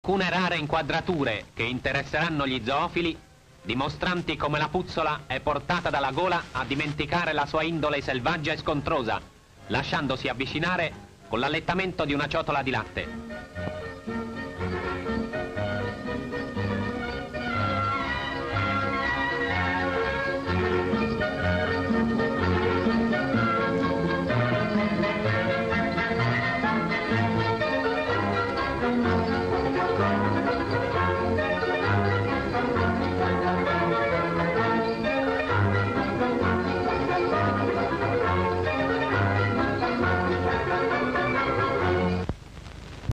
alcune rare inquadrature che interesseranno gli zoofili, dimostranti come la puzzola è portata dalla gola a dimenticare la sua indole selvaggia e scontrosa, lasciandosi avvicinare con l'allettamento di una ciotola di latte.